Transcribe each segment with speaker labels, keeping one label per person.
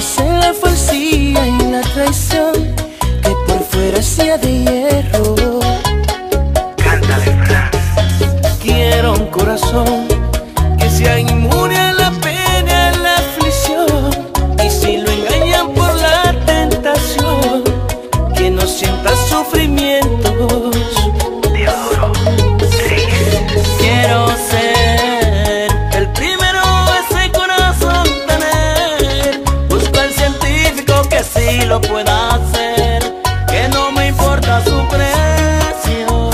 Speaker 1: en la falsía y la traición, que por fuera sea de hierro.
Speaker 2: Cántale, Franz.
Speaker 1: Quiero un corazón que sea inmune a la pena, a la aflicción, y si lo engañan por la tentación, que no sienta sufrimientos.
Speaker 2: Teodoro, sí.
Speaker 1: Quiero ser el primero, ese corazón tener. Busco al científico que sí lo pueda hacer, que no me importa su precio.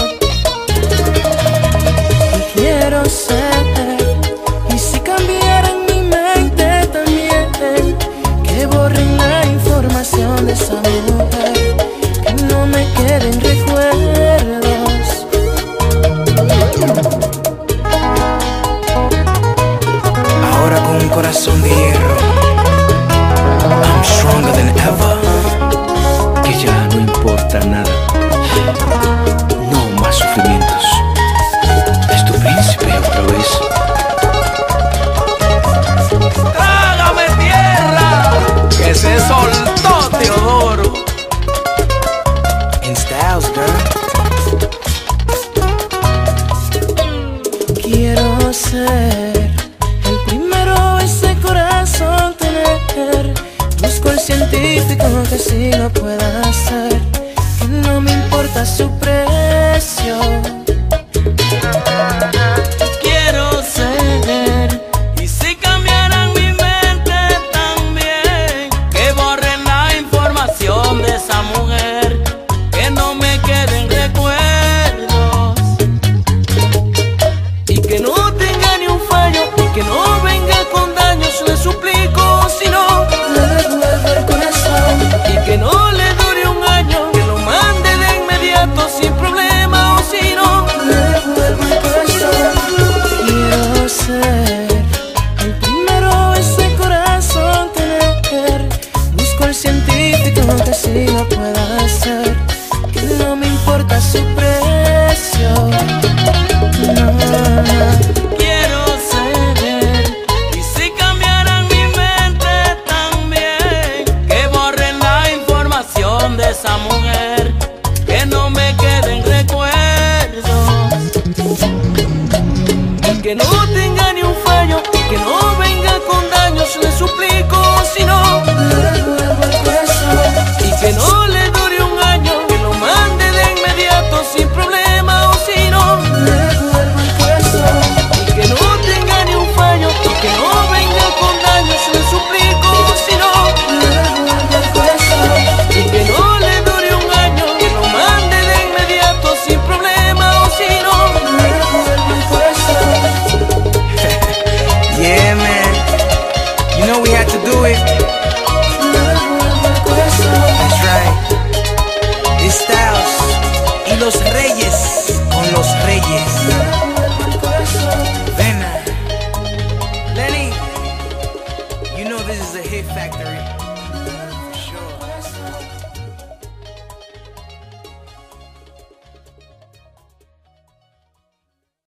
Speaker 1: Y quiero ser, y si cambiara en mi mente también, que borren la información de esa mujer, que no me queden recuerdos.
Speaker 2: Ahora con un corazón de hierro, I'm stronger than ever.
Speaker 1: Que ya no importa nada,
Speaker 2: No más sufrimientos. Es tu príncipe otra vez.
Speaker 1: ¡trágame tierra! Que se soltó Teodoro.
Speaker 2: In styles, girl.
Speaker 1: Quiero ser el primero, ese corazón tener. Busco el científico que sí lo pueda hacer, que no me importa su precio. Quiero ser, y si cambiaran mi mente también, que borren la información de esa mujer, que no me queden recuerdos, y que no tenga ni un fallo, y que no venga con daños, le suplico, si no, le devuelvo el corazón, y que no le dure un año, que lo mande de inmediato sin problema, o si no, le devuelvo el corazón. Quiero ser el primero, ese corazón tener. Busco al científico que sí